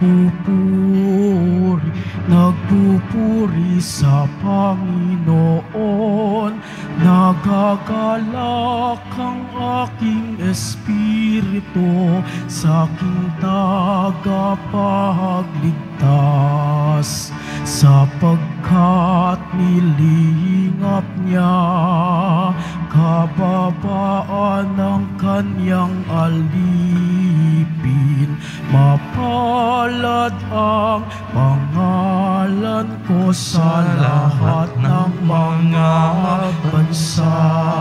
nagpupuri sa Panginoon. Nagagalak ang aking espiritu sa aking tagapagligtas, sapagkat nilingap niya kababaan ng kanyang alipin. Mapalad ang pangalan ko sa lahat ng mga bansa.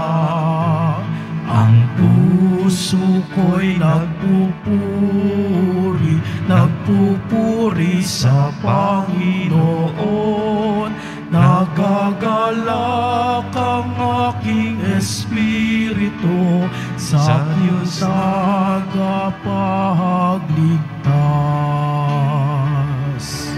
Ang puso ko'y nagpupuri sa Panginoon. Nagagalak ang aking espiritu sa Diyos tagapagligtas.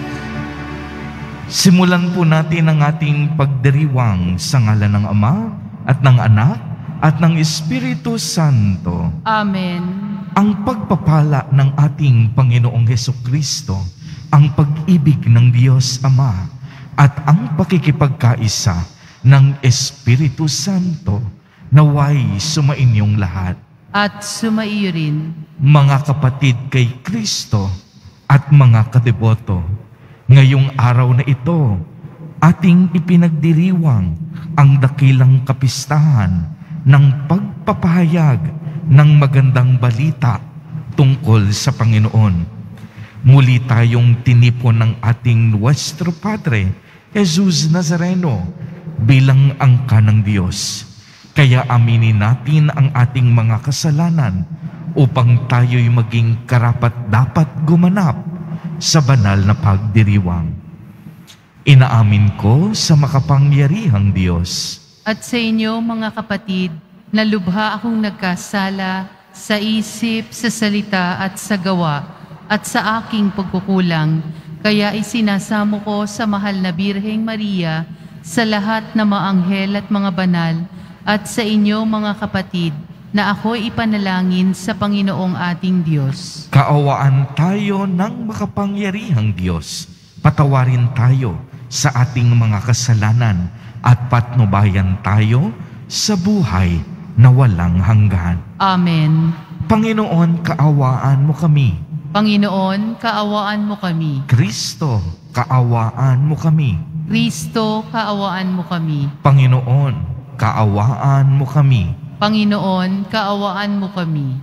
Simulan po natin ang ating pagdiriwang sa ngalan ng Ama at ng Anak at ng Espiritu Santo. Amen. Ang pagpapala ng ating Panginoong Hesukristo, ang pag-ibig ng Diyos Ama, at ang pakikipagkaisa ng Espiritu Santo naway sumainyong lahat. At sumaiyo rin. Mga kapatid kay Kristo at mga kadeboto, ngayong araw na ito, ating ipinagdiriwang ang dakilang kapistahan ng pagpapahayag ng magandang balita tungkol sa Panginoon. Muli tayong tinipon ng ating Nuestro Padre, Jesus Nazareno, bilang angka ng Diyos. Kaya aminin natin ang ating mga kasalanan upang tayo'y maging karapat-dapat gumanap sa banal na pagdiriwang. Inaamin ko sa makapangyarihang Diyos. At sa inyo, mga kapatid, na lubha akong nagkasala sa isip, sa salita at sa gawa, at sa aking pagkukulang, kaya isinasamo ko sa mahal na Birheng Maria, sa lahat na mga anghel at mga banal, at sa inyo mga kapatid, na ako'y ipanalangin sa Panginoong ating Diyos. Kaawaan tayo ng makapangyarihang Diyos. Patawarin tayo sa ating mga kasalanan at patnubayan tayo sa buhay na walang hanggan. Amen. Panginoon, kaawaan mo kami. Panginoon, kaawaan mo kami. Kristo, kaawaan mo kami. Kristo, kaawaan mo kami. Panginoon, kaawaan mo kami. Panginoon, kaawaan mo kami.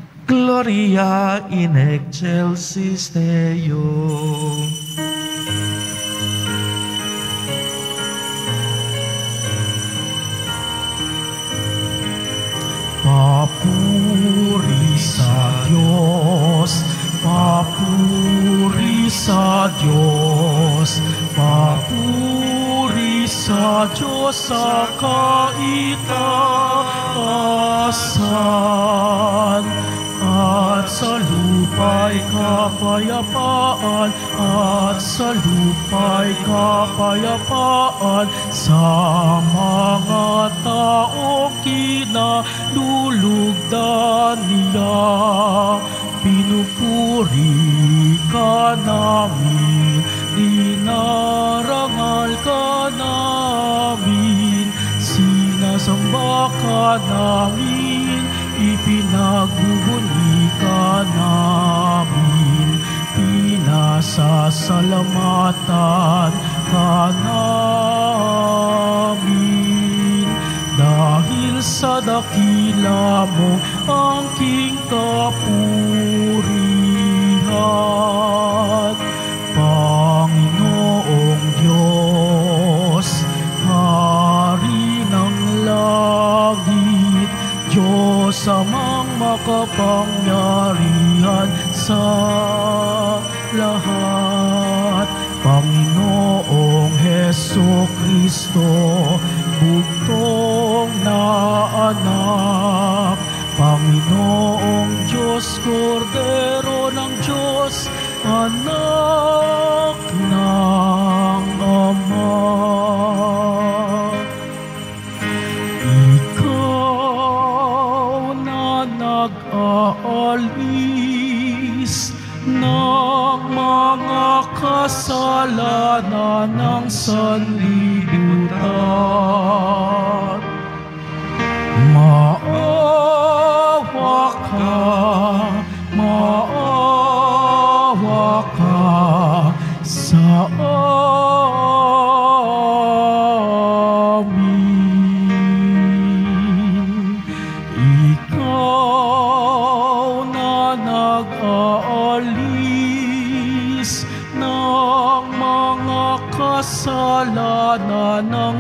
Gloria in excelsis Deo. Papuri sa Diyos, papuri sa Diyos, papuri sa Diyos sa kaitaasan, at sa lupa'y kapayapaan, at sa lupa'y kapayapaan sa mga taong kinalulugdan niya. Pinupuri ka namin, dinarangal ka namin, sinasamba ka namin, ipinagbubuni ka namin, pinasasalamatan ka namin. Dahil sa dakila mo ang king kapurihan, Panginoong Diyos, Hari ng langit, Diyos amang makapangyarihan sa lahat, Panginoong Hesukristo, bugtong na anak, Panginoong Diyos, Kordero ng Diyos, anak ng Ama. Ikaw na nag-aalis ng kasalanan ng sanlibutan. Maawa ka sa amin. Ikaw na nag-aalis ng mga kasalanan ng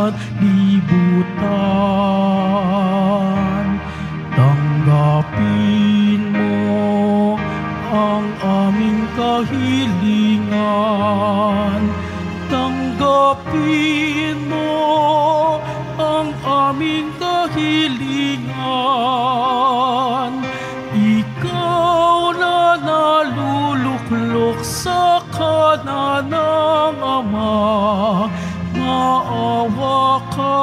sanlibutan. Tanggapin mo ang aming kahilingan. Tanggapin mo ang aming kahilingan. Ikaw na naluluklok sa kanan ng Ama. Maawa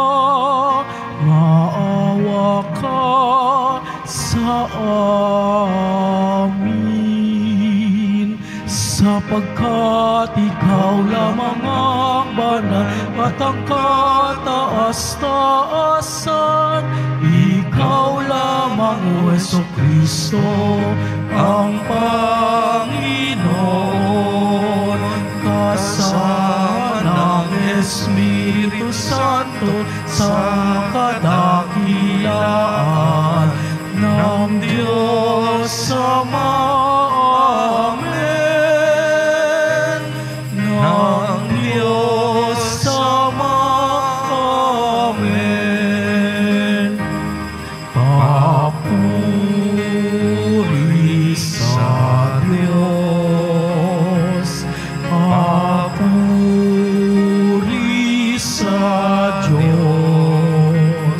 ka sa amin, sapagkat ikaw lamang ang banal at ang kataas-taasan. Ikaw lamang, O Jesucristo, ang Panginoon, kasama ng Espiritu Santo sa kadakilaan ng Diyos Ama. Amen. Ng Diyos Ama. Amen. Papuri sa Diyos. Papuri sa Diyos.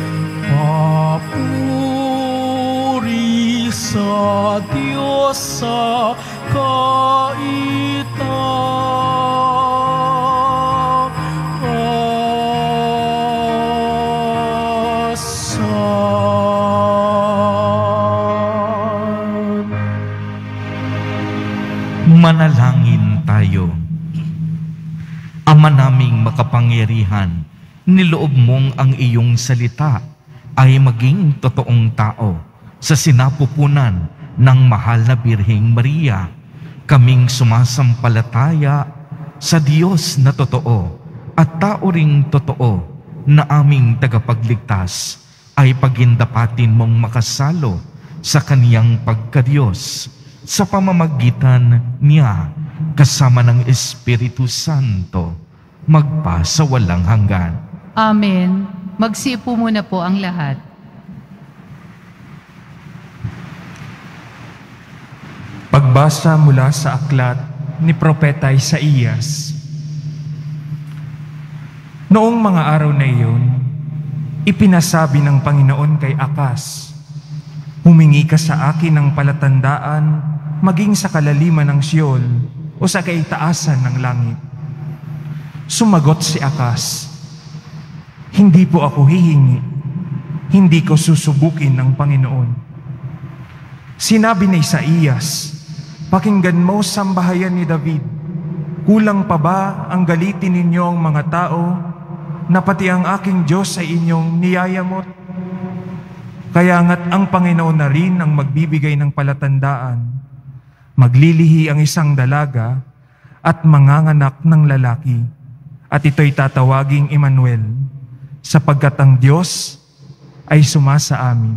Papuri sa Diyos sa kaitaasan. Manalangin tayo. Ama naming makapangyarihan, niloob mong ang iyong salita ay maging totoong tao sa sinapupunan ng mahal na Birheng Maria. Kaming sumasampalataya sa Diyos na totoo at tao ring totoo na aming tagapagligtas ay pagindapatin mong makasalo sa kaniyang pagkadiyos sa pamamagitan niya kasama ng Espiritu Santo magpa sa walang hanggan. Amen. Magsiupo muna po ang lahat. Pagbasa mula sa aklat ni Propeta Isaías. Noong mga araw na iyon, ipinasabi ng Panginoon kay Akas, "Humingi ka sa akin ng palatandaan maging sa kalaliman ng Siol o sa kaitaasan ng langit." Sumagot si Akas, "Hindi po ako hihingi, hindi ko susubukin ng Panginoon." Sinabi ni Isaías, "Pakinggan mo, sambahayan ni David, kulang pa ba ang galitin ninyo ang mga tao na pati ang aking Diyos ay inyong niyayamot? Kaya nga't ang Panginoon na rin ang magbibigay ng palatandaan. Maglilihi ang isang dalaga at manganganak ng lalaki, at ito'y tatawaging Emmanuel, sapagkat ang Diyos ay sumasa amin."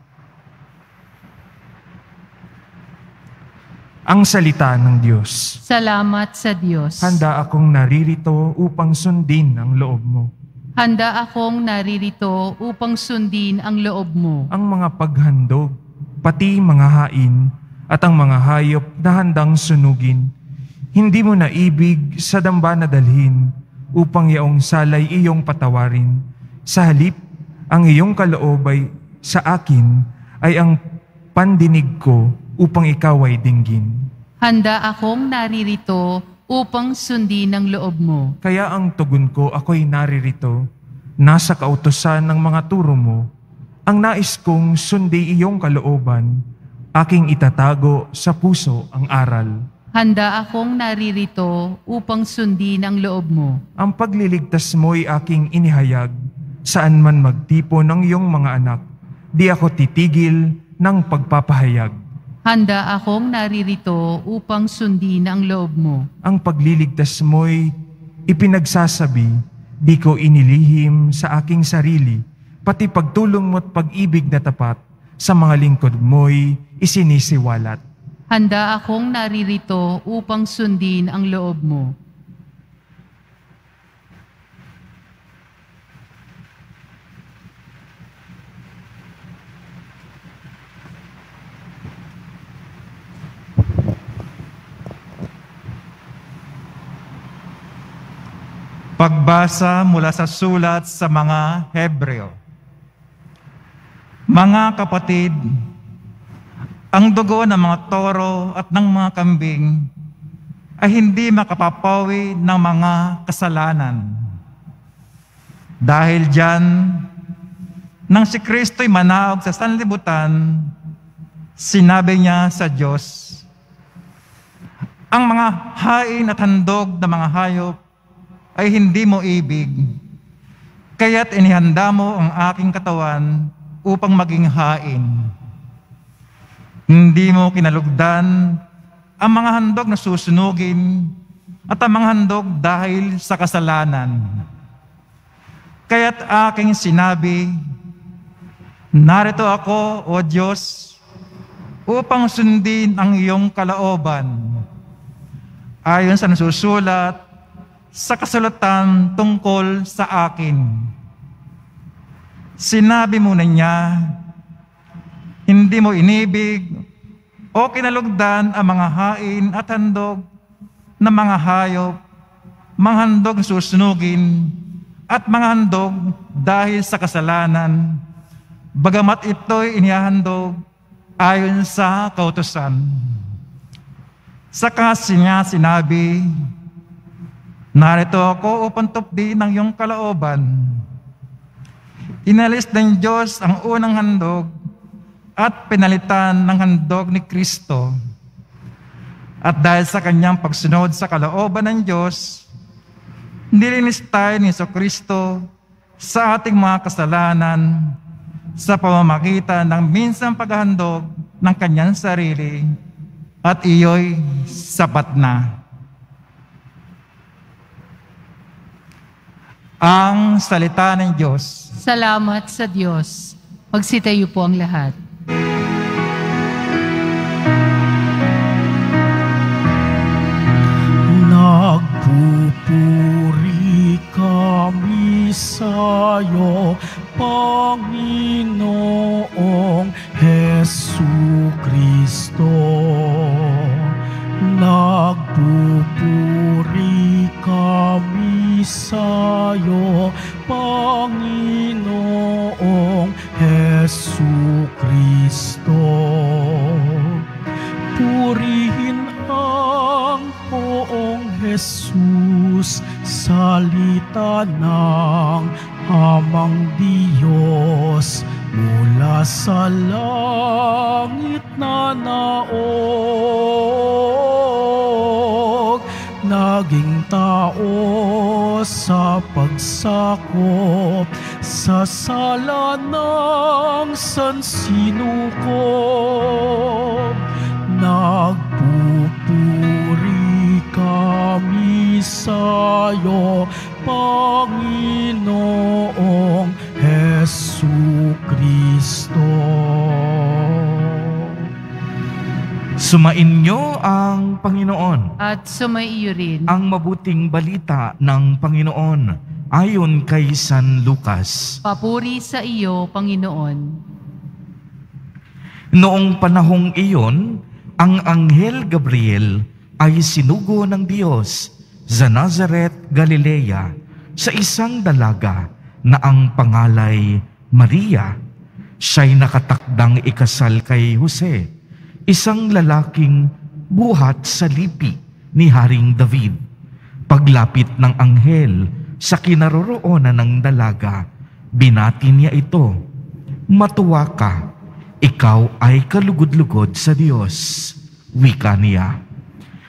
Ang salita ng Diyos. Salamat sa Diyos. Handa akong naririto upang sundin ang loob mo. Handa akong naririto upang sundin ang loob mo. Ang mga paghandog, pati mga hain, at ang mga hayop na handang sunugin, hindi mo na ibig sa damba na dalhin, upang yaong salay iyong patawarin. Sa halip, ang iyong kaloob ay sa akin ay ang pandinig ko upang ikaw ay dinggin. Handa akong naririto upang sundin ang loob mo. Kaya ang tugon ko, ako'y naririto, nasa kautusan ng mga turo mo. Ang nais kong sundi iyong kalooban, aking itatago sa puso ang aral. Handa akong naririto upang sundin ang loob mo. Ang pagliligtas mo'y aking inihayag, saan man magtipon ng iyong mga anak, di ako titigil ng pagpapahayag. Handa akong naririto upang sundin ang loob mo. Ang pagliligtas mo'y ipinagsasabi, di ko inilihim sa aking sarili, pati pagtulong mo't pag-ibig na tapat, sa mga lingkod mo'y isinisiwalat. Handa akong naririto upang sundin ang loob mo. Pagbasa mula sa sulat sa mga Hebreo. Mga kapatid, ang dugo ng mga toro at ng mga kambing ay hindi makapapawi ng mga kasalanan. Dahil diyan, nang si Kristo'y manaog sa sanlibutan, sinabi niya sa Diyos, ang mga hain at handog ng mga hayop ay hindi mo ibig, kaya't inihanda mo ang aking katawan upang maging hain. Hindi mo kinalugdan ang mga handog na susunugin at ang mga handog dahil sa kasalanan. Kaya't aking sinabi, narito ako, O Diyos, upang sundin ang iyong kalooban. Ayon sa nasusulat sa kasulatan tungkol sa akin. Sinabi mo na niya, hindi mo inibig o kinalugdan ang mga hain at handog ng mga hayop, mga handog na susunugin, at mga handog dahil sa kasalanan, bagamat ito'y inihahandog ayon sa kautusan. Saka niya sinabi, narito ako upang tupdin ang iyong kalooban. Inalis ng Diyos ang unang handog at pinalitan ng handog ni Kristo. At dahil sa kanyang pagsunod sa kalooban ng Diyos, nilinis tayo ni Kristo sa ating mga kasalanan sa pamamagitan ng minsang paghahandog ng kanyang sarili, at iyo'y sapat na. Ang salita ng Diyos. Salamat sa Diyos. Magsitayo po ang lahat. Nagpupuri kami sa'yo, Panginoong Jesucristo. Nagpupuri kami sa'yo, Panginoong Jesucristo. Purihin ang Poong Jesus, salita ng Amang Diyos, mula sa langit na naog, naging tao sa pagsakop sa sala ng sansinukob. Nagpupuri kami sa'yo, Panginoong Jesucristo. Sumainyo ang Panginoon. At sumaiyo rin Ang mabuting balita ng Panginoon ayon kay San Lucas. papuri sa iyo, Panginoon. Noong panahong iyon, ang Anghel Gabriel ay sinugo ng Diyos sa Nazareth, Galilea, sa isang dalaga na ang pangalay Maria. Siya'y nakatakdang ikasal kay Jose, isang lalaking buhat sa lipi ni Haring David. Paglapit ng anghel sa kinaroroonan ng dalaga, binati niya ito, "Matuwa ka, ikaw ay kalugod-lugod sa Diyos." Wika niya.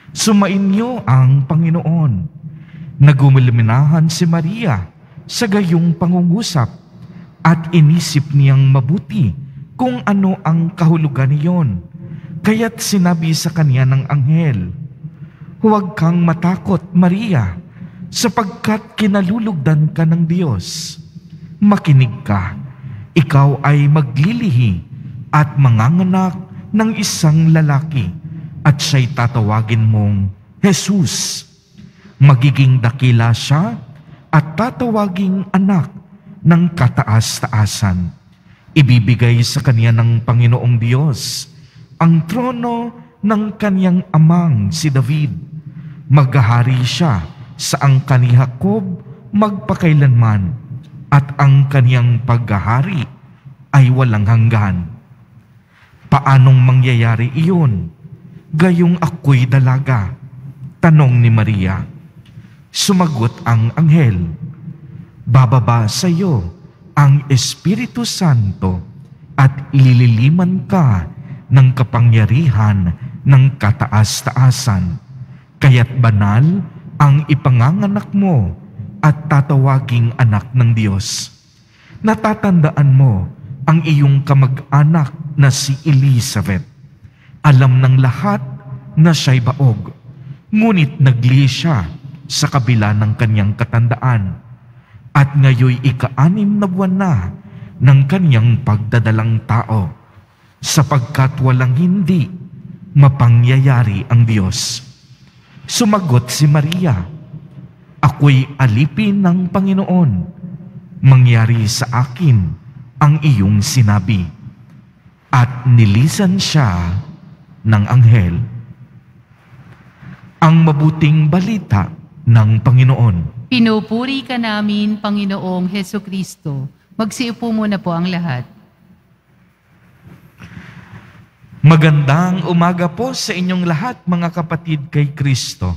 Sumainyo ang Panginoon. Nagumiluminahan si Maria sa gayong pangungusap at inisip niyang mabuti kung ano ang kahulugan niyon. Kaya't sinabi sa kanya ng anghel, "Huwag kang matakot, Maria, sapagkat kinalulugdan ka ng Diyos. Makinig ka, ikaw ay maglilihi at manganganak ng isang lalaki at siya'y tatawagin mong Jesus. Magiging dakila siya at tatawaging anak ng kataas-taasan. Ibibigay sa kanya ng Panginoong Diyos ang trono ng kaniyang amang si David. Maghahari siya sa angkan ni Jacob magpakailanman, at ang kaniyang paghahari ay walang hanggan." Paanong mangyayari iyon? Gayong ako'y dalaga, tanong ni Maria. Sumagot ang anghel, "Bababa sa iyo ang Espiritu Santo at ilililiman ka ng kapangyarihan ng kataas-taasan. Kaya't banal ang ipanganganak mo at tatawaging anak ng Diyos. Natatandaan mo ang iyong kamag-anak na si Elizabeth. Alam ng lahat na siya'y baog, ngunit naglihi siya sa kabila ng kanyang katandaan. At ngayoy ika-6 na buwan na ng kanyang pagdadalang tao, sapagkat walang hindi mapangyayari ang Diyos." Sumagot si Maria, "Ako'y alipin ng Panginoon. Mangyari sa akin ang iyong sinabi." At nilisan siya ng anghel. Ang mabuting balita ng Panginoon. Pinupuri ka namin, Panginoong Hesukristo. Magsiupo muna po ang lahat. Magandang umaga po sa inyong lahat, mga kapatid kay Kristo.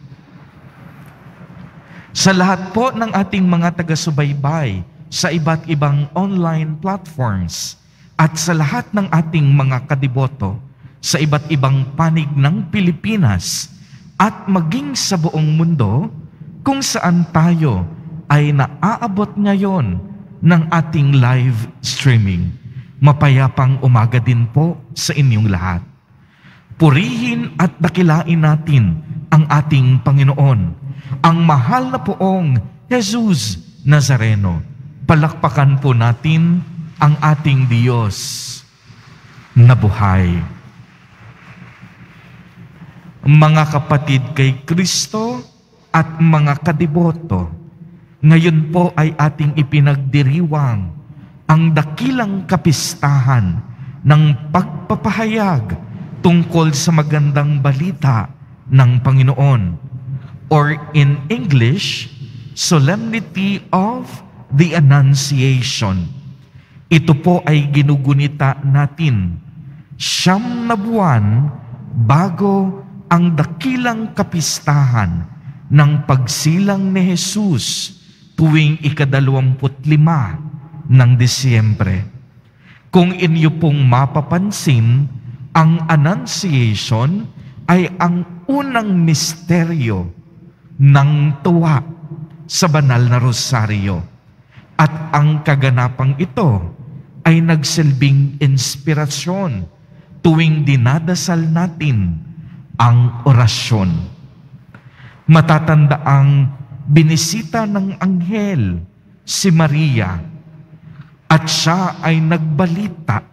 Sa lahat po ng ating mga taga-subaybay sa iba't ibang online platforms at sa lahat ng ating mga kadiboto sa iba't ibang panig ng Pilipinas at maging sa buong mundo kung saan tayo ay naaabot ngayon ng ating live streaming. Mapayapang umaga din po sa inyong lahat. Purihin at dakilain natin ang ating Panginoon, ang mahal na poong Jesus Nazareno. Palakpakan po natin ang ating Diyos na buhay. Mga kapatid kay Kristo at mga kadiboto, ngayon po ay ating ipinagdiriwang ang dakilang kapistahan ng pagpapahayag tungkol sa magandang balita ng Panginoon, or in English, Solemnity of the Annunciation. Ito po ay ginugunita natin 9 na buwan bago ang dakilang kapistahan ng pagsilang ni Jesus tuwing ika-25 ng Disyembre. Kung inyo pong mapapansin, ang Annunciation ay ang unang misteryo ng tuwa sa banal na rosaryo. At ang kaganapang ito ay nagsilbing inspirasyon tuwing dinadasal natin ang orasyon. Matatandaang binisita ng anghel si Maria at siya ay nagbalita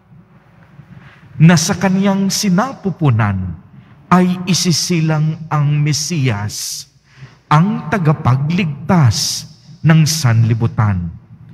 na sa kaniyang sinapupunan ay isisilang ang Mesiyas, ang tagapagligtas ng sanlibutan.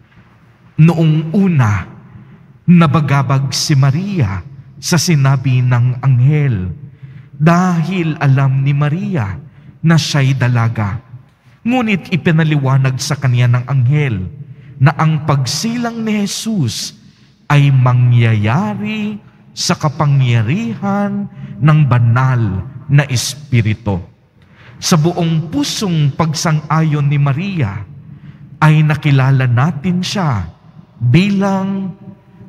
Noong una, nabagabag si Maria sa sinabi ng anghel dahil alam ni Maria na siya'y dalaga. Ngunit ipinaliwanag sa kanya ng anghel na ang pagsilang ni Jesus ay mangyayari sa kapangyarihan ng banal na Espiritu. Sa buong pusong pagsang-ayon ni Maria, ay nakilala natin siya bilang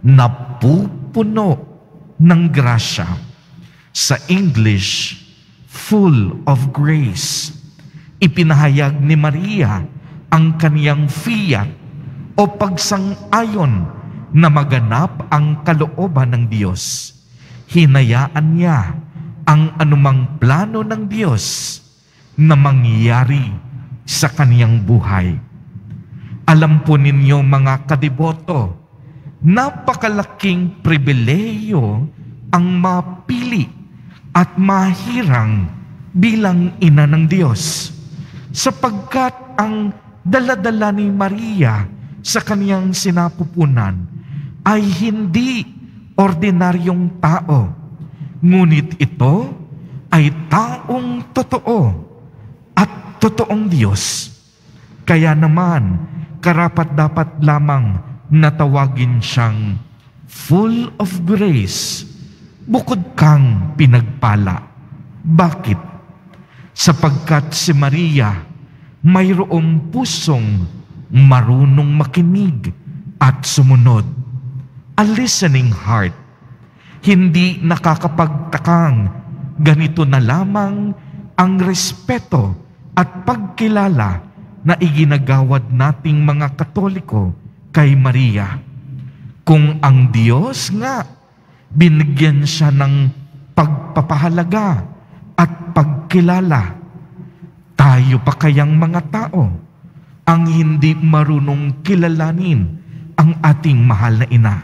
napupuno ng grasya. Sa English, full of grace. Ipinahayag ni Maria ang kaniyang fiat o pagsang-ayon na maganap ang kalooban ng Diyos. Hinayaan niya ang anumang plano ng Diyos na mangyari sa kaniyang buhay. Alam po ninyo mga kadiboto, napakalaking pribilehiyo ang mapili at mahirang bilang ina ng Diyos, sapagkat ang dala-dala ni Maria sa kaniyang sinapupunan ay hindi ordinaryong tao, ngunit ito ay taong totoo at totoong Diyos. Kaya naman, karapat-dapat lamang natawagin siyang full of grace, bukod kang pinagpala. Bakit? Sapagkat si Maria mayroong pusong marunong makinig at sumunod. A listening heart. Hindi nakakapagtakang ganito na lamang ang respeto at pagkilala na iginagawad nating mga Katoliko kay Maria. Kung ang Diyos nga, binigyan siya ng pagpapahalaga at pagkilala, tayo pa kayang mga tao ang hindi marunong kilalanin ang ating mahal na ina?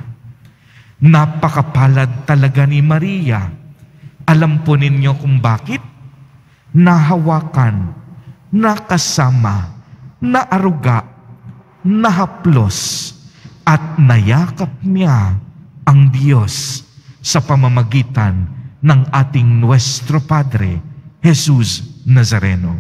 Napakapalad talaga ni Maria. Alam po ninyo kung bakit? Nahawakan, nakasama, naaruga, nahaplos, at nayakap niya ang Diyos sa pamamagitan ng ating Nuestro Padre, Jesus Nazareno.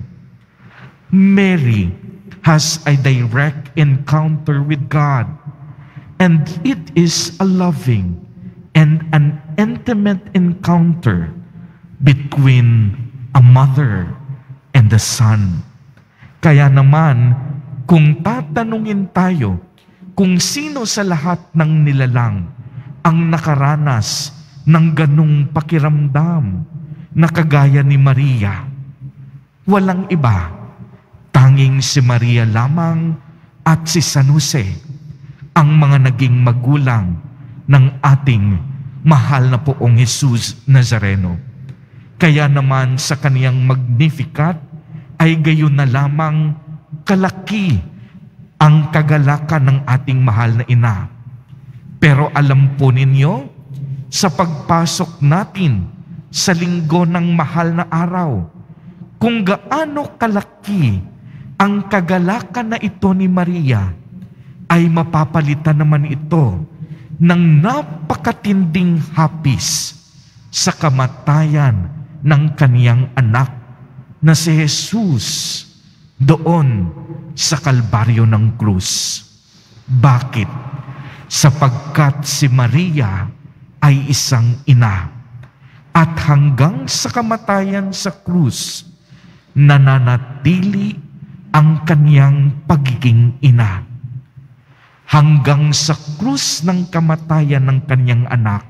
Mary has a direct encounter with God, and it is a loving and an intimate encounter between a mother and a son. Kaya naman, kung tatanungin tayo kung sino sa lahat ng nilalang ang nakaranas ng ganung pakiramdam na kagaya ni Maria, walang iba, tanging si Maria lamang at si San Jose, ang mga naging magulang ng ating mahal na poong Jesus Nazareno. Kaya naman sa kaniyang Magnificat ay gayon na lamang kalaki ang kagalakan ng ating mahal na ina. Pero alam po ninyo, sa pagpasok natin sa linggo ng mahal na araw, kung gaano kalaki ang kagalakan na ito ni Maria, ay mapapalitan naman ito ng napakatinding hapis sa kamatayan ng kaniyang anak na si Jesus doon sa kalbaryo ng krus. Bakit? Sapagkat si Maria ay isang ina, at hanggang sa kamatayan sa krus, nananatili ang kaniyang pagiging ina. Hanggang sa krus ng kamatayan ng kaniyang anak,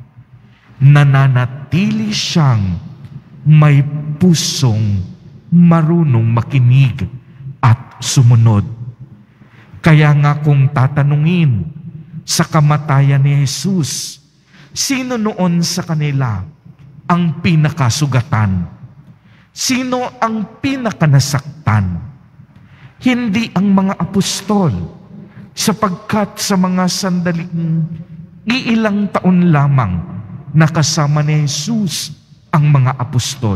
nananatili siyang may pusong marunong makinig at sumunod. Kaya nga kung tatanungin sa kamatayan ni Jesus, sino noon sa kanila ang pinakasugatan? Sino ang pinakanasaktan? Hindi ang mga apostol, sapagkat sa mga sandaling iilang taon lamang nakasama ni Jesus ang mga apostol.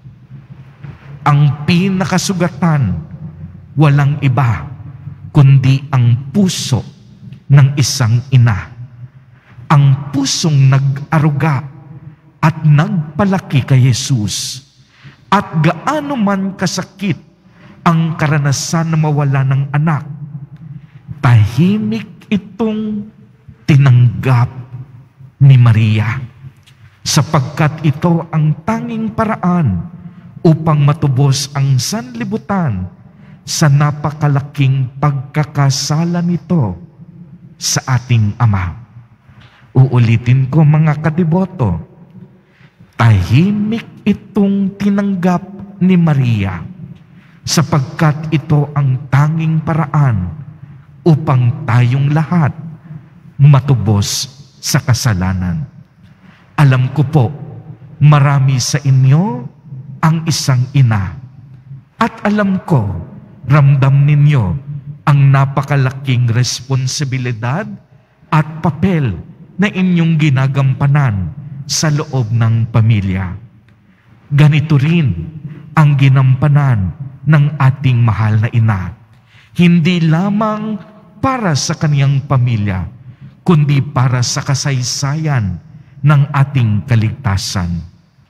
Ang pinakasugatan, walang iba kundi ang puso ng isang ina. Ang pusong nag-aruga at nagpalaki kay Jesus. At gaano man kasakit ang karanasan na mawala ng anak, tahimik itong tinanggap ni Maria, sapagkat ito ang tanging paraan upang matubos ang sanlibutan sa napakalaking pagkakasala nito sa ating Ama. Uulitin ko mga kadiboto, tahimik itong tinanggap ni Maria, sapagkat ito ang tanging paraan upang tayong lahat matubos sa kasalanan. Alam ko po, marami sa inyo ang isang ina, at alam ko, ramdam ninyo ang napakalaking responsibilidad at papel na inyong ginagampanan sa loob ng pamilya. Ganito rin ang ginampanan ng ating mahal na ina, hindi lamang para sa kaniyang pamilya, kundi para sa kasaysayan ng ating kaligtasan.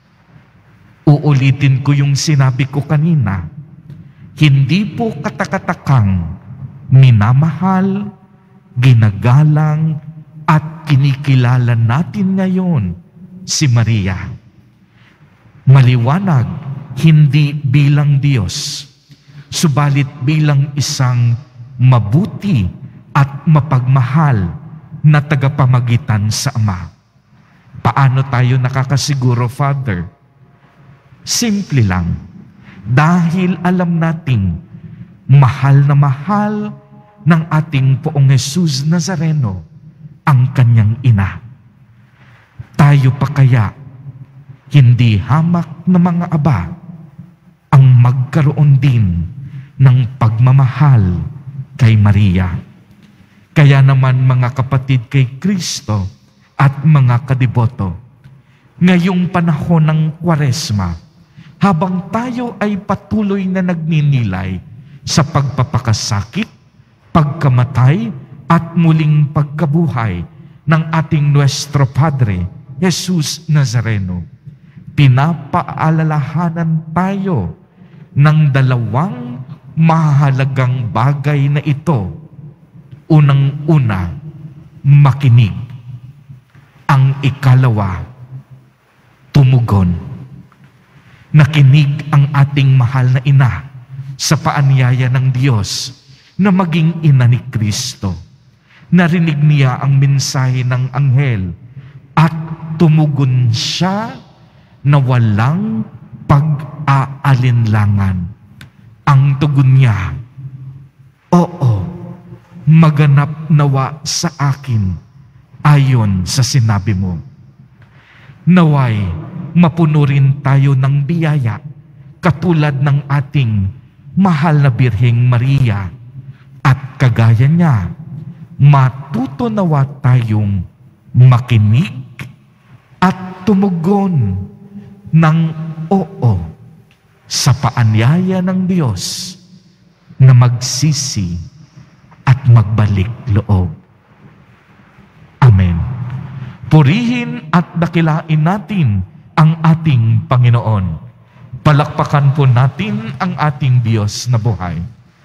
Uulitin ko yung sinabi ko kanina, hindi po katakatakang minamahal, ginagalang, at kinikilala natin ngayon si Maria. Maliwanag, hindi bilang Diyos, subalit bilang isang mabuti at mapagmahal na tagapamagitan sa Ama. Paano tayo nakakasiguro, Father? Simple lang. Dahil alam nating mahal na mahal ng ating Poong Jesus Nazareno ang kanyang ina. Tayo pa kaya hindi hamak na mga aba ang magkaroon din ng pagmamahal kay Maria. Kaya naman mga kapatid kay Kristo at mga kadiboto, ngayong panahon ng Kwaresma, habang tayo ay patuloy na nagninilay sa pagpapakasakit, pagkamatay, at muling pagkabuhay ng ating Nuestro Padre, Jesus Nazareno, pinapaalalahanan tayo ng dalawang mahalagang bagay na ito. Unang-una, makinig. Ang ikalawa, tumugon. Nakinig ang ating mahal na ina sa paanyaya ng Diyos na maging ina ni Kristo. Narinig niya ang mensahe ng anghel at tumugon siya na walang pag-aalinlangan. Ang tugon niya, oo, maganap nawa sa akin ayon sa sinabi mo. Naway, mapuno rin tayo ng biyaya katulad ng ating mahal na Birheng Maria, at kagaya niya, matuto nawa tayong makinig at tumugon ng oo sa paanyaya ng Diyos na magsisi at magbalik loob. Amen. Purihin at dakilain natin ang ating Panginoon. Palakpakan po natin ang ating Diyos na buhay.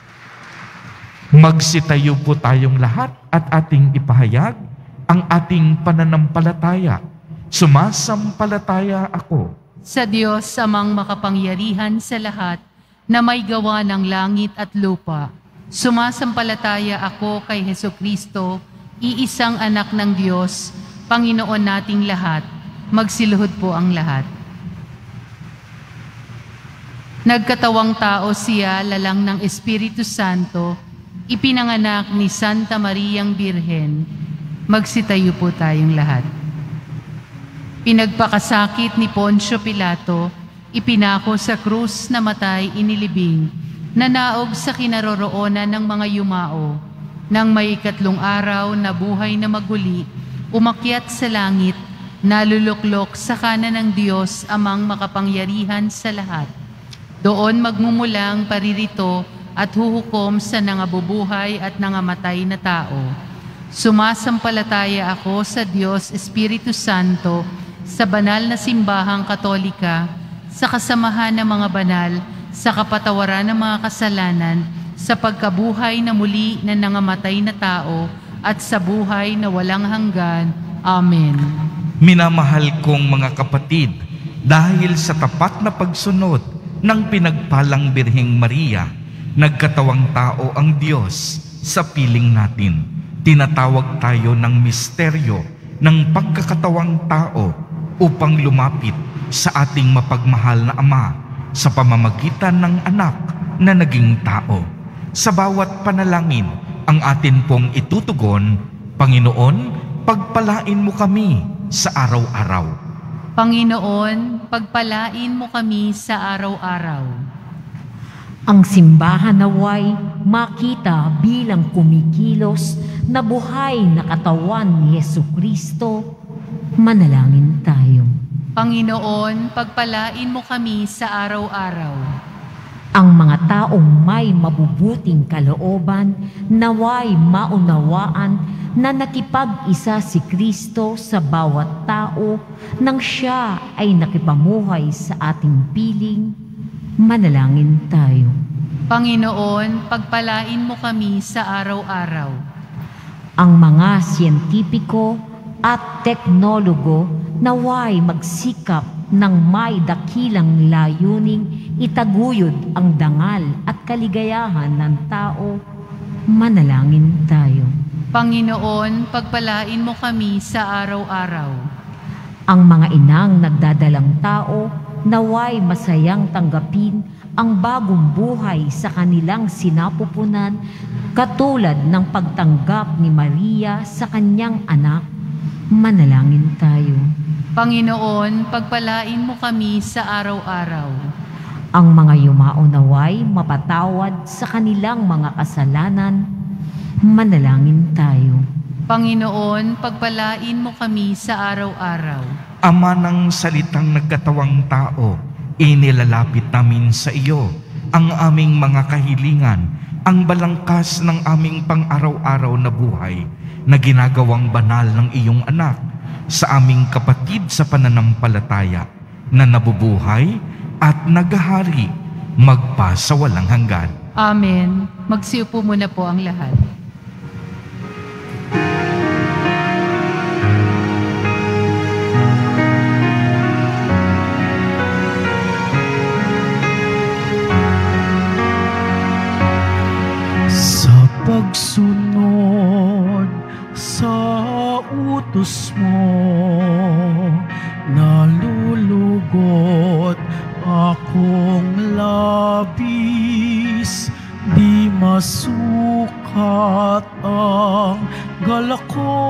Magsitayo po tayong lahat at ating ipahayag ang ating pananampalataya. Sumasampalataya ako sa Diyos amang makapangyarihan sa lahat na may gawa ng langit at lupa. Sumasampalataya ako kay Hesukristo, iisang anak ng Diyos, Panginoon nating lahat. Magsiluhod po ang lahat. Nagkatawang tao siya, lalang ng Espiritu Santo, ipinanganak ni Santa Mariang Birhen. Magsitayo po tayong lahat. Pinagpakasakit ni Poncio Pilato, ipinako sa krus, namatay, inilibing, nanaog sa kinaroroonan ng mga yumao. Nang may 3 araw na buhay na maguli, umakyat sa langit, naluluklok sa kanan ng Diyos amang makapangyarihan sa lahat. Doon magmumulang paririto at huhukom sa nangabubuhay at nangamatay na tao. Sumasampalataya ako sa Diyos Espiritu Santo, sa banal na simbahang Katolika, sa kasamahan ng mga banal, sa kapatawaran ng mga kasalanan, sa pagkabuhay na muli na nangamatay na tao, at sa buhay na walang hanggan. Amen. Minamahal kong mga kapatid, dahil sa tapat na pagsunod ng pinagpalang Birheng Maria, nagkatawang tao ang Diyos sa piling natin. Tinatawag tayo ng misteryo ng pagkakatawang tao upang lumapit sa ating mapagmahal na Ama sa pamamagitan ng anak na naging tao. Sa bawat panalangin ang atin pong itutugon, Panginoon, pagpalain mo kami sa araw-araw. Panginoon, pagpalain mo kami sa araw-araw. Ang simbahan naway makita bilang kumikilos na buhay na katawan ni Jesucristo. Manalangin tayo. Panginoon, pagpalain mo kami sa araw-araw. Ang mga taong may mabubuting kalooban naway maunawaan na nakipag-isa si Kristo sa bawat tao nang siya ay nakipamuhay sa ating piling. Manalangin tayo. Panginoon, pagpalain mo kami sa araw-araw. Ang mga siyentipiko at teknologo naway magsikap ng may dakilang layuning itaguyod ang dangal at kaligayahan ng tao. Manalangin tayo. Panginoon, pagpalain mo kami sa araw-araw. Ang mga inang nagdadalang tao naway masayang tanggapin ang bagong buhay sa kanilang sinapupunan katulad ng pagtanggap ni Maria sa kanyang anak. Manalangin tayo. Panginoon, pagpalain mo kami sa araw-araw. Ang mga yumao naway mapatawad sa kanilang mga kasalanan. Manalangin tayo. Panginoon, pagpalain mo kami sa araw-araw. Ama ng salitang nagkatawang tao, inilalapit namin sa iyo ang aming mga kahilingan, ang balangkas ng aming pang-araw-araw na buhay na ginagawang banal ng iyong anak sa aming kapatid sa pananampalataya na nabubuhay at naghahari magpa sa walang hanggan. Amen. Magsiupo muna po ang lahat. Pagsunod sa utos mo, nalulugot akong labis, di masukat ang galak ko,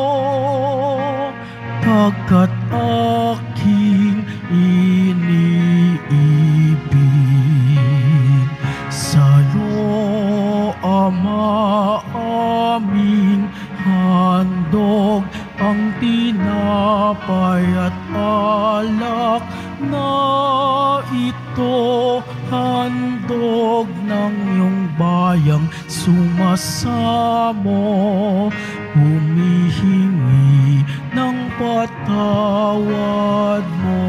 pagkat aking iniibig. Sa'yo, Ama, aming handog ang tinapay at alak na ito, handog ng iyong bayang sumasamo, humihingi ng patawad mo.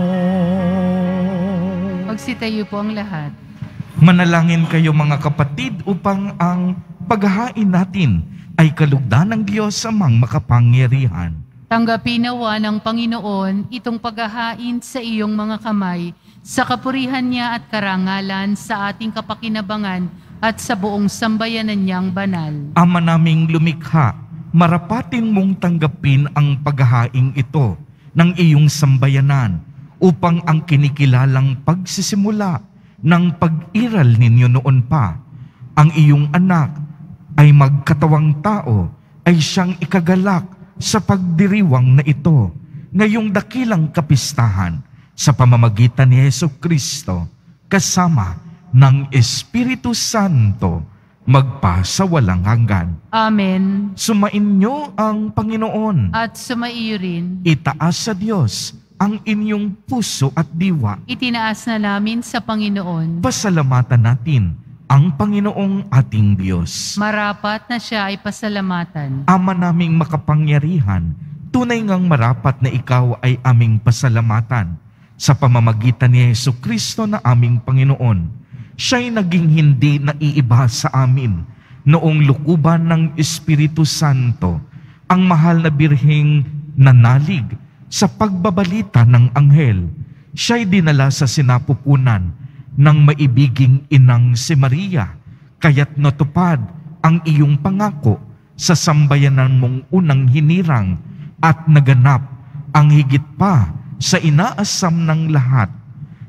Magsitayo po ang lahat. Manalangin kayo mga kapatid upang ang paghahain natin ay kalugdan ng Diyos Amang makapangyarihan. Tanggapin nawa ng Panginoon itong paghahain sa iyong mga kamay, sa kapurihan niya at karangalan sa ating kapakinabangan at sa buong sambayanan niyang banal. Ama naming lumikha, marapatin mong tanggapin ang paghahaing ito ng iyong sambayanan upang ang kinikilalang pagsisimula ng pag-iral ninyo noon pa, ang iyong anak ay magkatawang tao, ay siyang ikagalak sa pagdiriwang na ito, ngayong dakilang kapistahan sa pamamagitan ni Jesucristo, kasama ng Espiritu Santo, magpa sa walang hanggan. Amen. Sumainyo ang Panginoon. At sumaiyo rin. Itaas sa Diyos ang inyong puso at diwa. Itinaas na namin sa Panginoon. Pasalamatan natin ang Panginoong ating Diyos. Marapat na siya ay pasalamatan. Ama naming makapangyarihan, tunay ngang marapat na ikaw ay aming pasalamatan sa pamamagitan ni Jesucristo na aming Panginoon. Siya'y naging hindi naiiba sa amin noong lukuban ng Espiritu Santo, ang mahal na birheng nanalig sa pagbabalita ng anghel. Siya'y dinala sa sinapupunan ng maibiging inang si Maria, kaya't natupad ang iyong pangako sa sambayanan mong unang hinirang at naganap ang higit pa sa inaasam ng lahat.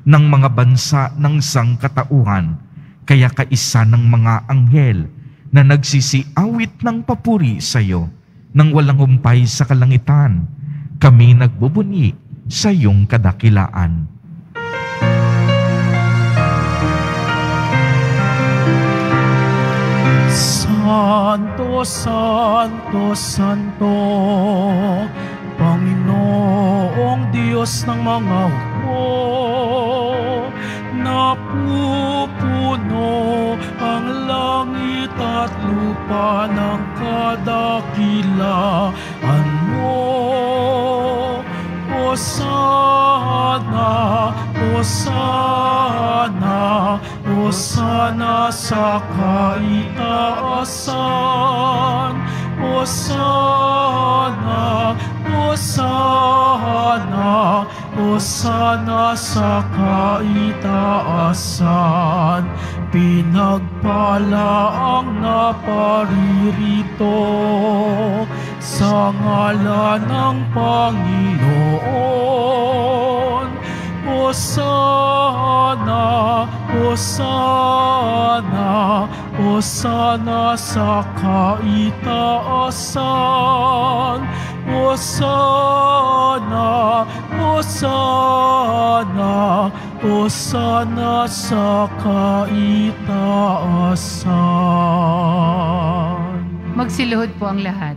ng mga bansa ng sangkatauhan, kaya kaisa ng mga anghel na nagsisiawit ng papuri sa iyo nang walang humpay sa kalangitan, kami nagbubunyi sa iyong kadakilaan. Santo, Santo, Santo, Panginoong Diyos ng mga hukbo, napupuno ang langit at lupa ng kadakilaan mo. Hosana, Hosana, Hosana sa kaitaasan. Hosana, Hosana, Hosana sa kaitaasan. Pinagpala ang naparirito sa ngalan ng Panginoon. Hosana, Hosana, Hosana sa kaitaasan. Hosana, Hosana, Hosana sa kaitaasan. Magsiluhod po ang lahat.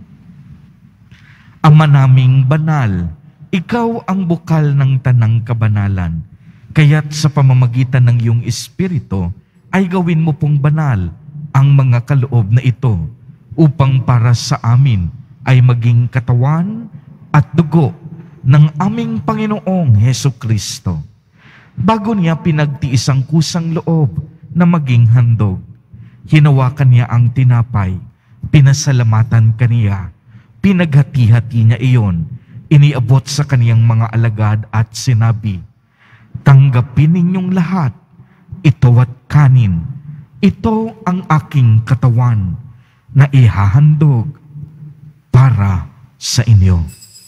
Ama naming banal, ikaw ang bukal ng tanang kabanalan. Kaya't sa pamamagitan ng iyong Espiritu, ay gawin mo pong banal ang mga kaloob na ito upang para sa amin ay maging katawan at dugo ng aming Panginoong Hesukristo. Bago niya pinagtiis ang kusang loob na maging handog, hinawakan niya ang tinapay, pinasalamatan kaniya, pinaghati-hati niya iyon, iniabot sa kaniyang mga alagad at sinabi, "Tanggapin ninyong lahat, ito at kanin, ito ang aking katawan na ihahandog para sa inyo."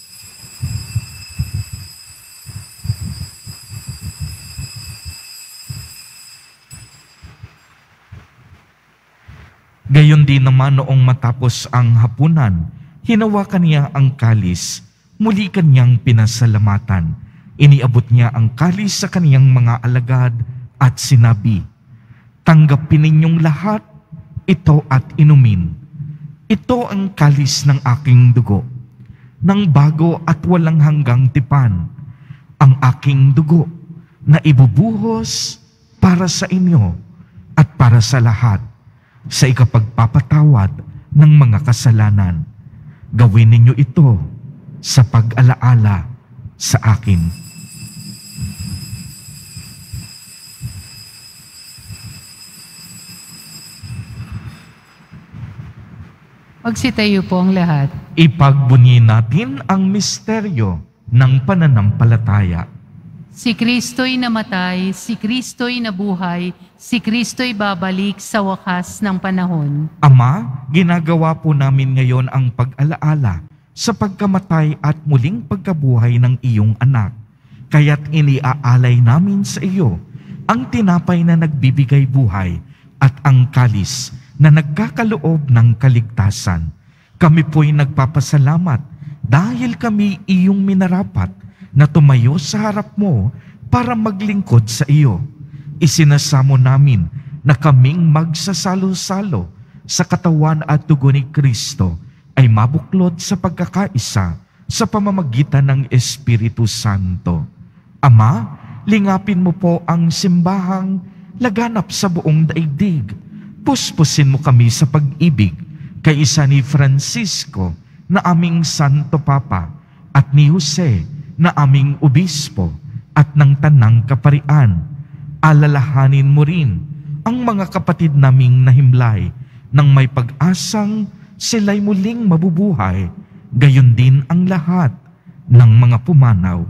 Gayon din naman noong matapos ang hapunan, hinawakan niya ang kalis, muli kanyang pinasalamatan. Iniabot niya ang kalis sa kaniyang mga alagad at sinabi, "Tanggapin ninyong lahat, ito at inumin. Ito ang kalis ng aking dugo, ng bago at walang hanggang tipan, ang aking dugo na ibubuhos para sa inyo at para sa lahat, sa ikapagpapatawad ng mga kasalanan. Gawin ninyo ito sa pag-alaala sa akin." Magsitayo po ang lahat. Ipagbunyi natin ang misteryo ng pananampalataya. Si Kristo'y namatay, si Kristo'y nabuhay, si Kristo'y babalik sa wakas ng panahon. Ama, ginagawa po namin ngayon ang pag-alaala sa pagkamatay at muling pagkabuhay ng iyong anak. Kaya't iniaalay namin sa iyo ang tinapay na nagbibigay buhay at ang kalis na nagkakaloob ng kaligtasan. Kami po'y nagpapasalamat dahil kami iyong minarapat na tumayo sa harap mo para maglingkod sa iyo. Isinasamo namin na kaming magsasalo-salo sa katawan at dugo ni Kristo ay mabuklod sa pagkakaisa sa pamamagitan ng Espiritu Santo. Ama, lingapin mo po ang simbahang laganap sa buong daigdig. Puspusin mo kami sa pag-ibig kaisa ni Francisco na aming Santo Papa at ni Jose na aming Obispo at ng Tanang Kaparian. Alalahanin mo rin ang mga kapatid naming nahimlay nang may pag-asang sila'y muling mabubuhay, gayon din ang lahat ng mga pumanaw.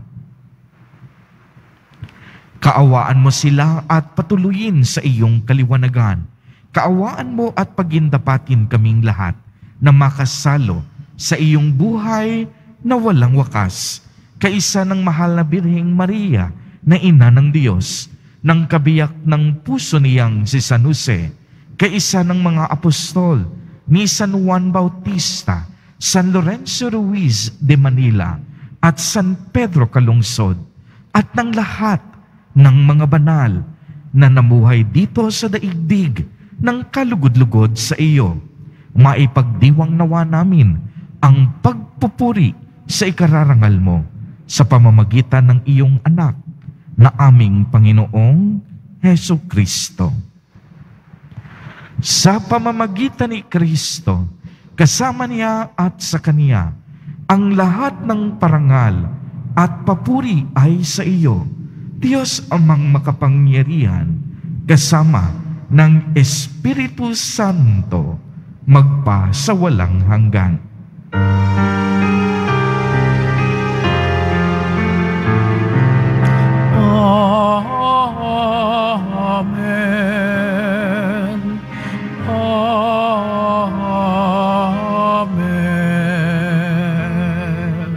Kaawaan mo sila at patuloyin sa iyong kaliwanagan. Kaawaan mo at pagindapatin kaming lahat na makasalo sa iyong buhay na walang wakas, kaisa ng mahal na Birheng Maria na ina ng Diyos, ng kabiyak ng puso niyang si San Jose, kaisa ng mga apostol, ni San Juan Bautista, San Lorenzo Ruiz de Manila, at San Pedro Calungsod, at ng lahat ng mga banal na namuhay dito sa daigdig ng kalugod-lugod sa iyo. Maipagdiwang nawa namin ang pagpupuri sa ikararangal mo sa pamamagitan ng iyong anak na aming Panginoong Hesu Kristo. Sa pamamagitan ni Kristo, kasama niya at sa Kaniya, ang lahat ng parangal at papuri ay sa iyo, Diyos amang makapangyarihan, kasama ng Espiritu Santo, magpa sa walang hanggan. Amen. Amen.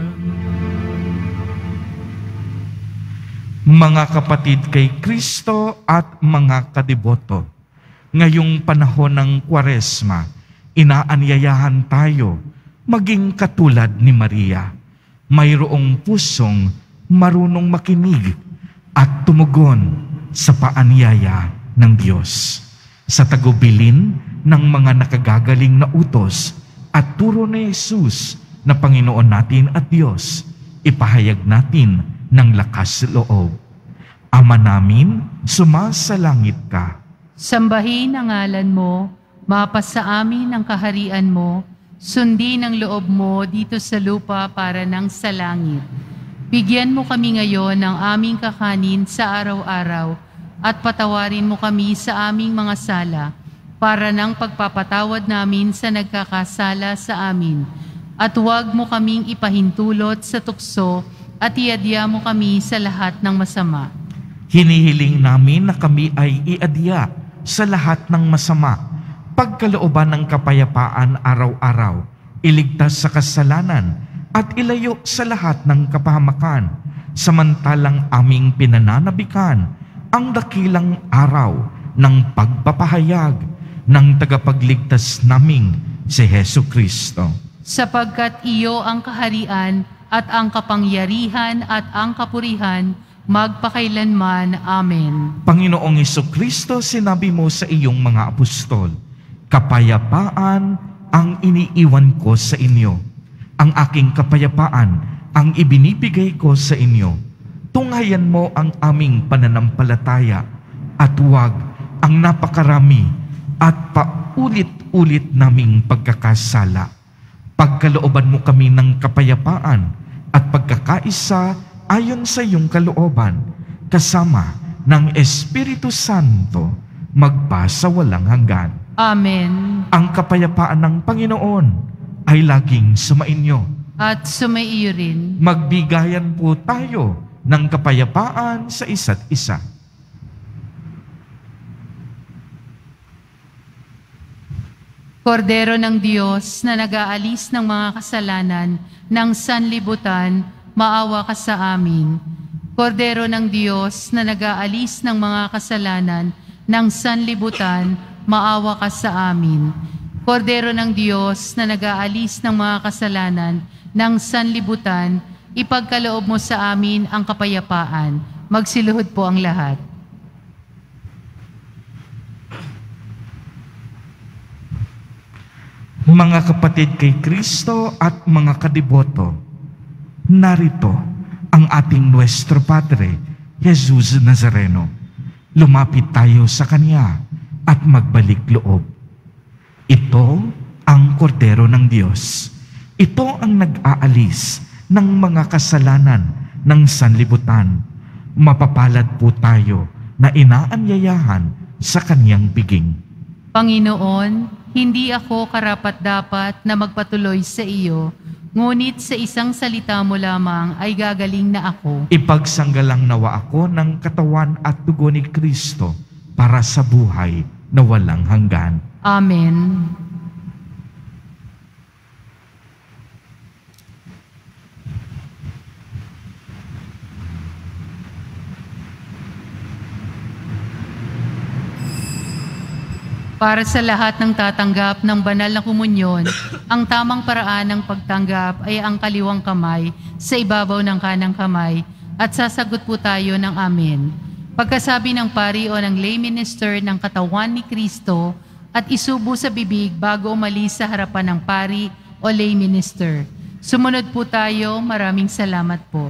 Mga kapatid kay Kristo at mga kadiboto, ngayong panahon ng Kwaresma, inaanyayahan tayo maging katulad ni Maria, mayroong pusong marunong makinig at tumugon sa paanyaya ng Diyos. Sa tagubilin ng mga nakagagaling na utos at turo ni Jesus na Panginoon natin at Diyos, ipahayag natin ng lakas loob. Ama namin, sumasalangit ka. Sambahin ang ngalan mo, mapasa amin ang kaharian mo, sundin ang loob mo dito sa lupa para nang sa langit. Bigyan mo kami ngayon ng aming kakanin sa araw-araw at patawarin mo kami sa aming mga sala para nang pagpapatawad namin sa nagkakasala sa amin. At huwag mo kaming ipahintulot sa tukso at iadya mo kami sa lahat ng masama. Hinihiling namin na kami ay iadya sa lahat ng masama, pagkalooban ng kapayapaan araw-araw, iligtas sa kasalanan, at ilayo sa lahat ng kapahamakan, samantalang aming pinananabikan ang dakilang araw ng pagpapahayag ng tagapagligtas naming si Hesu Kristo. Sapagkat iyo ang kaharian at ang kapangyarihan at ang kapurihan magpakailanman. Amen. Panginoong Jesucristo, sinabi mo sa iyong mga apostol, kapayapaan ang iniiwan ko sa inyo. Ang aking kapayapaan ang ibinibigay ko sa inyo. Tunghayan mo ang aming pananampalataya at huwag ang napakarami at paulit-ulit naming pagkakasala. Pagkalooban mo kami ng kapayapaan at pagkakaisa ayon sa iyong kalooban, kasama ng Espiritu Santo, magpa sa walang hanggan. Amen. Ang kapayapaan ng Panginoon ay laging sumainyo. At sumaiyo rin. Magbigayan po tayo ng kapayapaan sa isa't isa. Kordero ng Diyos na nag-aalis ng mga kasalanan ng sanlibutan, maawa ka sa amin. Kordero ng Diyos na nag-aalis ng mga kasalanan ng sanlibutan, maawa ka sa amin. Kordero ng Diyos na nag-aalis ng mga kasalanan ng sanlibutan, ipagkaloob mo sa amin ang kapayapaan. Magsiluhod po ang lahat. Mga kapatid kay Kristo at mga kadiboto, narito ang ating Nuestro Padre, Jesus Nazareno. Lumapit tayo sa Kanya at magbalik loob. Ito ang Kordero ng Diyos. Ito ang nag-aalis ng mga kasalanan ng sanlibutan. Mapapalad po tayo na inaanyayahan sa Kanyang biging. Panginoon, hindi ako karapat-dapat na magpatuloy sa iyo, ngunit sa isang salita mo lamang ay gagaling na ako. Ipagsanggalang nawa ako ng katawan at dugo ni Kristo para sa buhay na walang hanggan. Amen. Para sa lahat ng tatanggap ng banal na komunyon, ang tamang paraan ng pagtanggap ay ang kaliwang kamay sa ibabaw ng kanang kamay at sasagot po tayo ng amen. Pagkasabi ng pari o ng lay minister ng katawan ni Kristo at isubo sa bibig bago umalis sa harapan ng pari o lay minister. Sumunod po tayo. Maraming salamat po.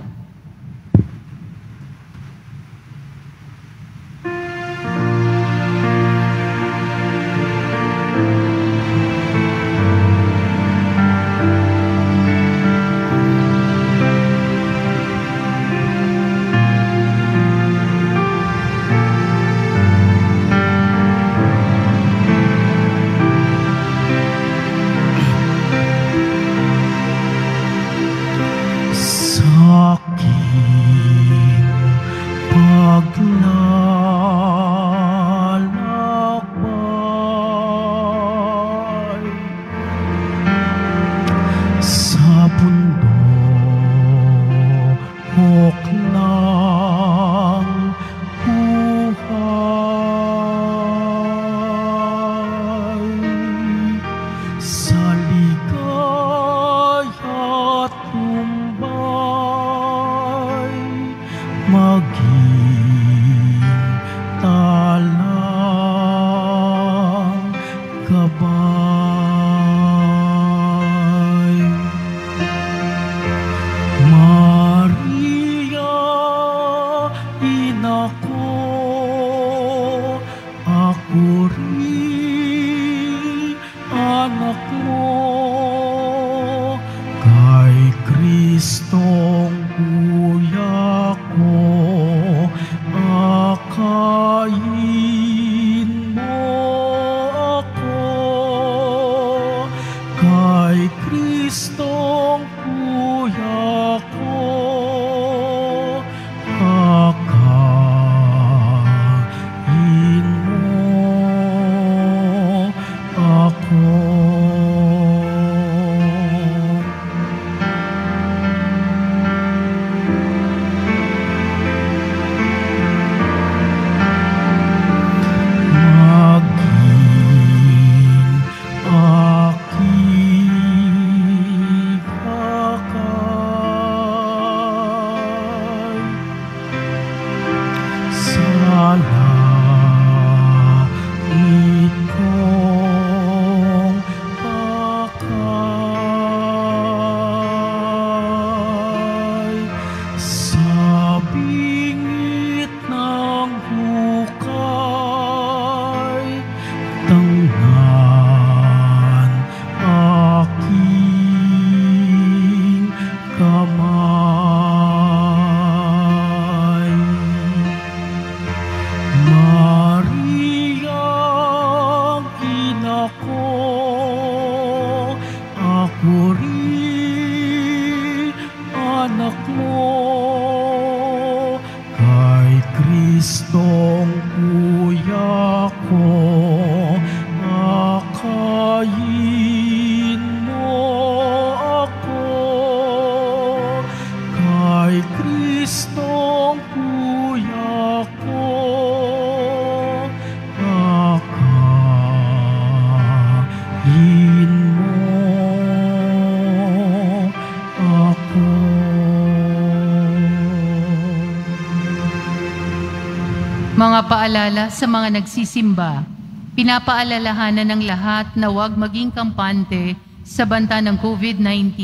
Mga paalala sa mga nagsisimba, pinapaalalahanan ng lahat na huwag maging kampante sa banta ng COVID-19.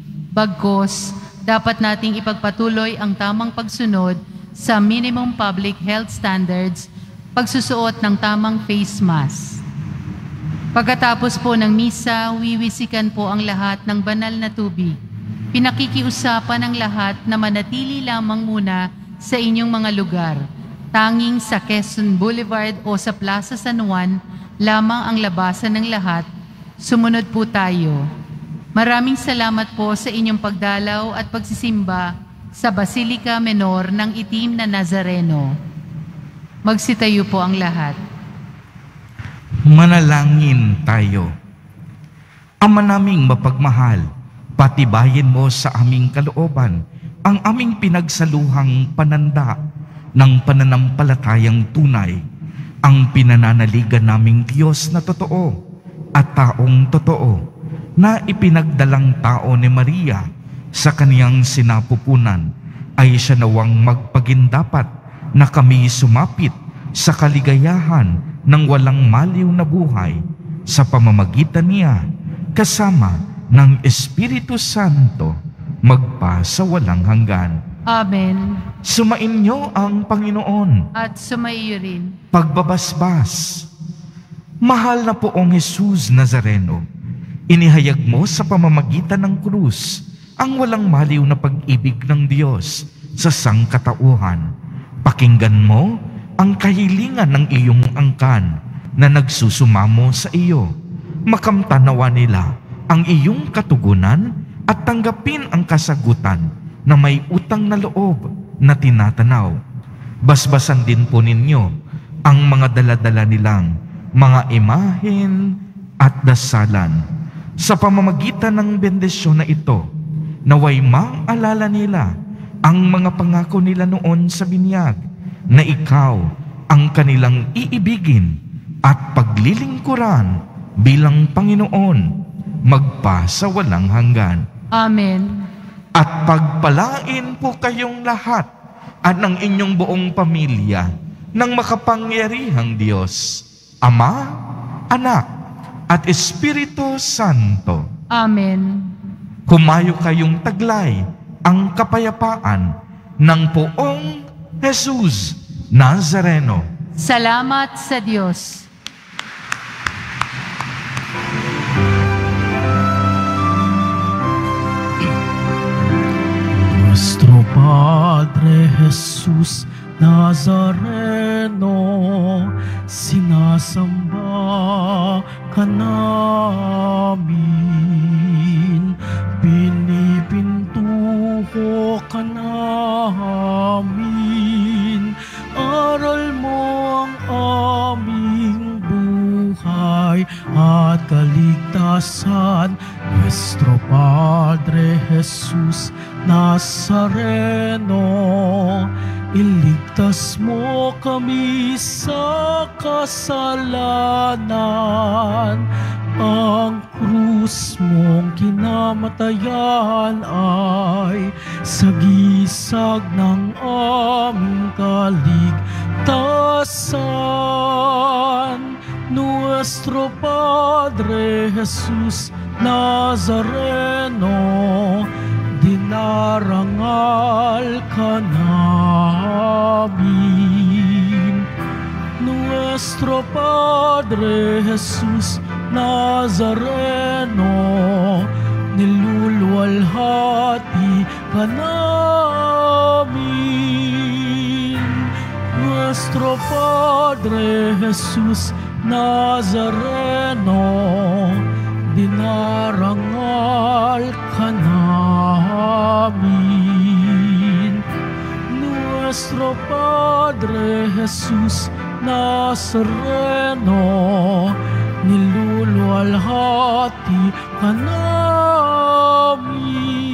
Bagkus, dapat nating ipagpatuloy ang tamang pagsunod sa minimum public health standards, pagsusuot ng tamang face mask. Pagkatapos po ng misa, wiwisikan po ang lahat ng banal na tubig. Pinakikiusapan ng lahat na manatili lamang muna sa inyong mga lugar. Tanging sa Quezon Boulevard o sa Plaza San Juan lamang ang labasan ng lahat. Sumunod po tayo. Maraming salamat po sa inyong pagdalaw at pagsisimba sa Basilica Menor ng Itim na Nazareno. Magsitayo po ang lahat. Manalangin tayo. Ama naming mapagmahal, patibayin mo sa aming kalooban ang aming pinagsaluhang pananda ng pananampalatayang tunay. ang pinananaligan naming Diyos na totoo at taong totoo na ipinagdalang tao ni Maria sa kaniyang sinapupunan ay siya nawang magpagindapat na kami sumapit sa kaligayahan ng walang maliw na buhay sa pamamagitan niya kasama ng Espiritu Santo magpa sa walang hanggan. Amen. Sumainyo ang Panginoon. At sumaiyo rin. Pagbabasbas. Mahal na poong Jesus Nazareno, inihayag mo sa pamamagitan ng krus ang walang maliw na pag-ibig ng Diyos sa sangkatauhan. Pakinggan mo ang kahilingan ng iyong angkan na nagsusumamo sa iyo. Makamtanawa nila ang iyong katugunan at tanggapin ang kasagutan na may utang na loob na tinatanaw. Basbasan din po ninyo ang mga daladala nilang mga imahen at dasalan. Sa pamamagitan ng bendisyon na ito, naway maalala nila ang mga pangako nila noon sa binyag na ikaw ang kanilang iibigin at paglilingkuran bilang Panginoon magpa sa walang hanggan. Amen. At pagpalain po kayong lahat at ng inyong buong pamilya ng makapangyarihang Diyos, Ama, Anak, at Espiritu Santo. Amen. Humayo kayong taglay ang kapayapaan ng poong Jesus Nazareno. Salamat sa Diyos. Nuestro Padre Jesus Nazareno, sinasamba ka namin, pinipintuho ka namin, aral mo ang aming buhay at kaligtasan. Nuestro Padre Jesus Nazareno, iligtas mo kami sa kasalanan. Ang krus mong kinamatayan ay sagisag ng aming kaligtasan. Nuestro Padre Jesus Nazareno, dinarangal ka namin. Nuestro Padre Jesus Nazareno, niluluwalhati ka namin. Nuestro Padre Jesus Nazareno, dinarangal ka namin. Nuestro Padre Jesus Nazareno, niluluwalhati ka namin.